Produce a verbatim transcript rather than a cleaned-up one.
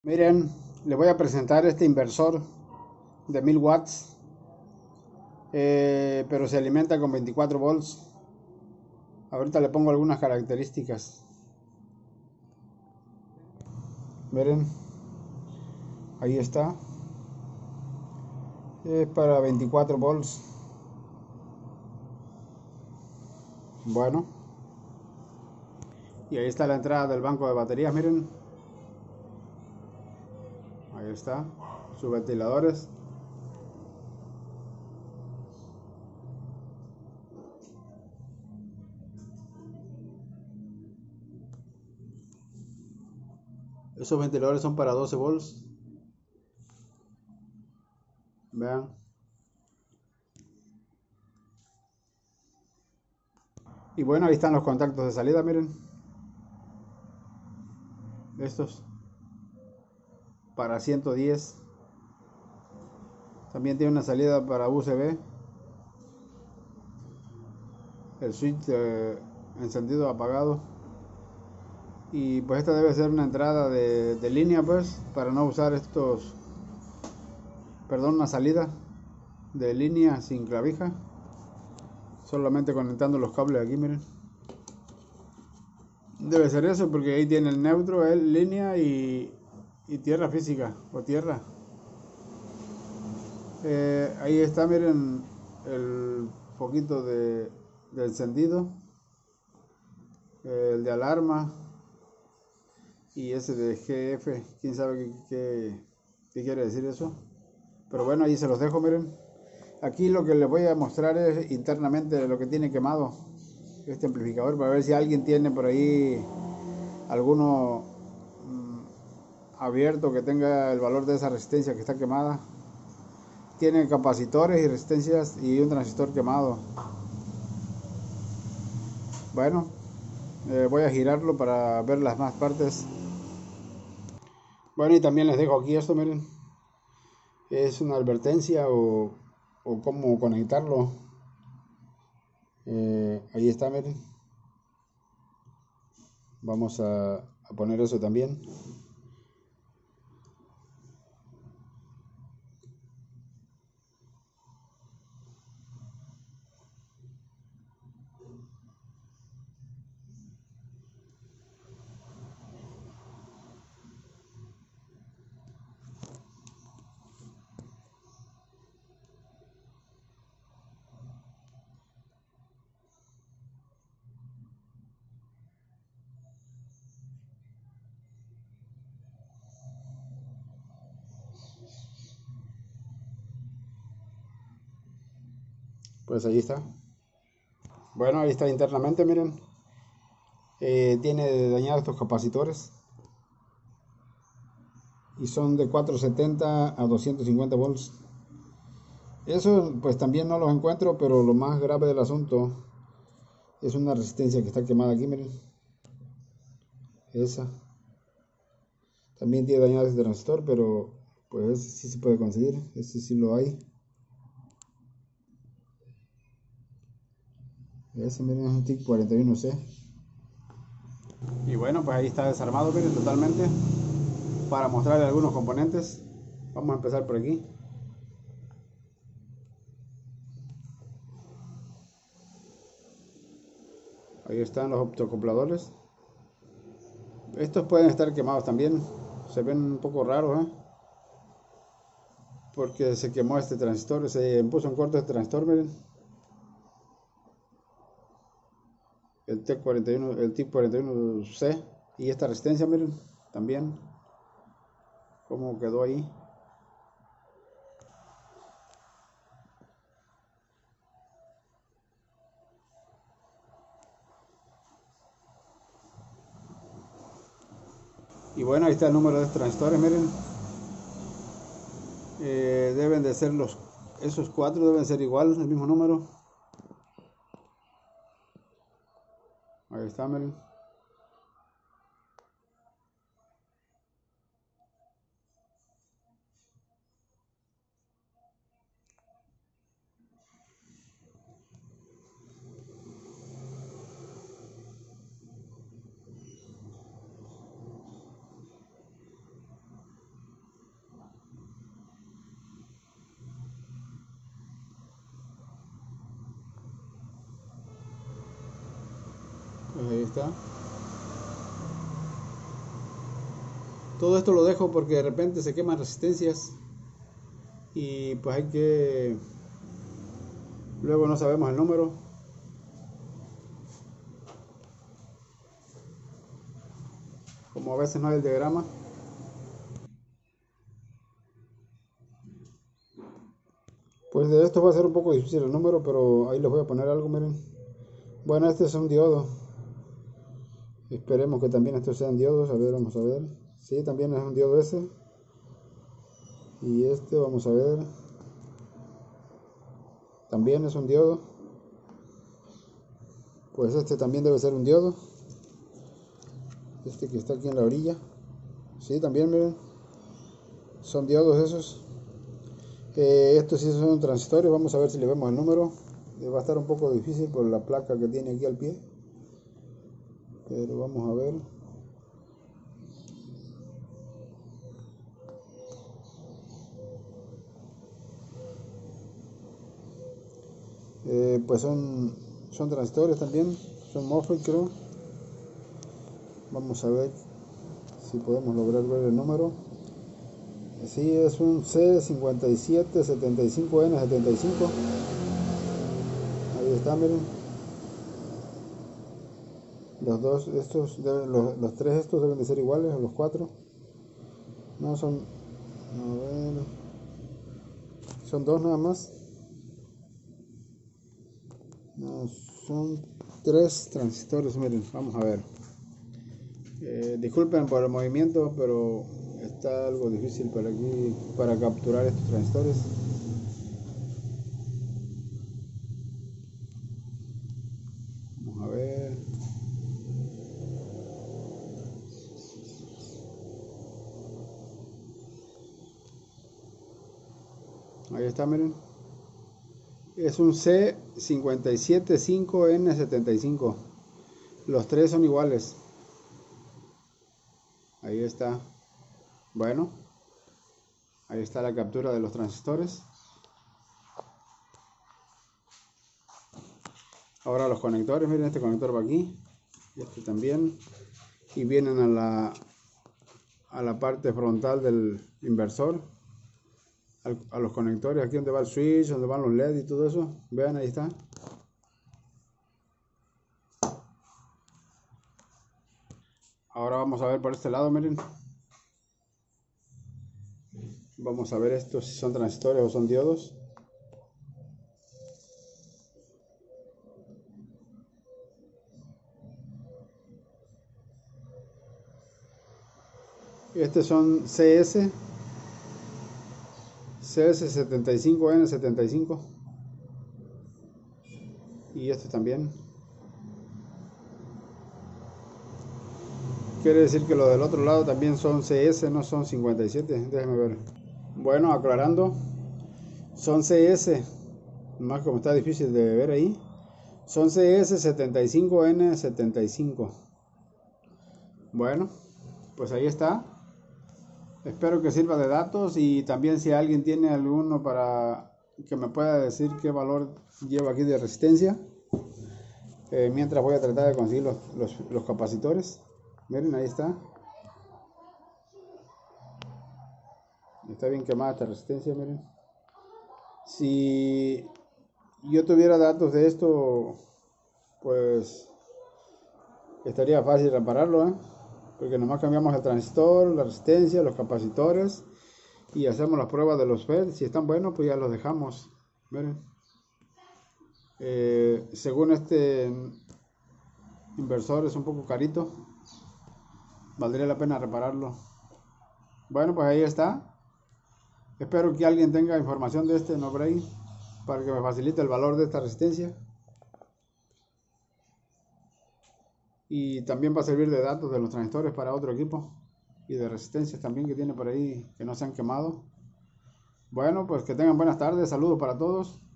Miren, les voy a presentar este inversor de mil watts, eh, pero se alimenta con veinticuatro volts. Ahorita le pongo algunas características. Miren, ahí está. Es para veinticuatro volts. Bueno, y ahí está la entrada del banco de baterías. Miren, ahí está, sus ventiladores. Esos ventiladores son para doce volts. Vean. Y bueno, ahí están los contactos de salida, miren. Estos para ciento diez. También tiene una salida para U S B. El switch de encendido apagado. Y pues esta debe ser una entrada de, de línea, pues, para no usar estos, perdón, una salida de línea sin clavija. Solamente conectando los cables aquí, miren. Debe ser eso, porque ahí tiene el neutro, el línea y, y tierra física o tierra. Eh, ahí está, miren, el foquito de, de encendido, el de alarma y ese de G F. Quién sabe qué, qué, qué quiere decir eso. Pero bueno, ahí se los dejo, miren. Aquí lo que les voy a mostrar es internamente lo que tiene quemado este amplificador, para ver si alguien tiene por ahí alguno mmm, abierto que tenga el valor de esa resistencia que está quemada. Tiene capacitores y resistencias y un transistor quemado. Bueno, eh, voy a girarlo para ver las más partes. Bueno, y también les dejo aquí esto, miren. Es una advertencia o, o cómo conectarlo. Eh, ahí está, miren. Vamos a, a poner eso también. Pues ahí está. Bueno, ahí está internamente, miren. Eh, tiene dañados estos capacitores. Y son de cuatrocientos setenta a doscientos cincuenta volts. Eso pues también no los encuentro, pero lo más grave del asunto es una resistencia que está quemada aquí, miren. Esa. También tiene dañado este transistor, pero pues ese sí se puede conseguir. Ese sí lo hay. Ese, miren, es un T I C cuarenta y uno C. Y bueno, pues ahí está desarmado, miren, totalmente. Para mostrarle algunos componentes. Vamos a empezar por aquí. Ahí están los optocopladores. Estos pueden estar quemados también. Se ven un poco raros, ¿eh? Porque se quemó este transistor. Se puso en corto este transistor, miren. El T cuarenta y uno, el T cuarenta y uno C. Y esta resistencia, miren, también. Cómo quedó ahí. Y bueno, ahí está el número de estos transistores, miren. Eh, deben de ser los, esos cuatro deben ser igual, el mismo número. Ahí está, miren. está. Todo esto lo dejo porque de repente se queman resistencias y pues hay que, luego no sabemos el número. Como a veces no hay el diagrama. Pues de esto va a ser un poco difícil el número, pero ahí les voy a poner algo, miren. Bueno, este es un diodo. Esperemos que también estos sean diodos. A ver, vamos a ver. Sí, también es un diodo ese. Y este, vamos a ver. También es un diodo. Pues este también debe ser un diodo. Este que está aquí en la orilla. Sí, también, miren. Son diodos esos. Eh, estos sí son transistores. Vamos a ver si le vemos el número. Eh, va a estar un poco difícil por la placa que tiene aquí al pie. Pero vamos a ver. Eh, pues son, son transistores también. Son MOSFET, creo. Vamos a ver si podemos lograr ver el número. Sí, es un C cincuenta y siete setenta y cinco N setenta y cinco. Ahí está, miren. Los dos, estos, deben, los, los tres estos deben de ser iguales, o los cuatro. No, son, a ver, son dos nada más. No, son tres transistores, miren, vamos a ver. Eh, disculpen por el movimiento, pero está algo difícil para aquí, para capturar estos transistores. Vamos a ver. Ahí está, miren. Es un C cincuenta y siete cinco N setenta y cinco. Los tres son iguales. Ahí está. Bueno, ahí está la captura de los transistores. Ahora los conectores, miren, este conector va aquí, este también, y vienen a la, a la parte frontal del inversor, al, a los conectores, aquí donde va el switch, donde van los L E D y todo eso. Vean, ahí está. Ahora vamos a ver por este lado, miren. Vamos a ver estos si son transistores o son diodos. Estos son C S, C S setenta y cinco N setenta y cinco. Y este también. Quiere decir que los del otro lado también son C S, no son cincuenta y siete. Déjenme ver. Bueno, aclarando, son C S, más como está difícil de ver ahí, son C S setenta y cinco N setenta y cinco. Bueno, pues ahí está. Espero que sirva de datos, y también si alguien tiene alguno para que me pueda decir qué valor lleva aquí de resistencia. Eh, mientras voy a tratar de conseguir los, los, los capacitores. Miren, ahí está. Está bien quemada esta resistencia, miren. Si yo tuviera datos de esto, pues estaría fácil repararlo, ¿eh? Porque nomás cambiamos el transistor, la resistencia, los capacitores, y hacemos las pruebas de los F E D. Si están buenos, pues ya los dejamos. Miren. Eh, según este inversor es un poco carito, valdría la pena repararlo. Bueno, pues ahí está. Espero que alguien tenga información de este no-brain para que me facilite el valor de esta resistencia. Y también va a servir de datos de los transistores para otro equipo, y de resistencias también que tiene por ahí que no se han quemado. Bueno, pues que tengan buenas tardes. Saludos para todos.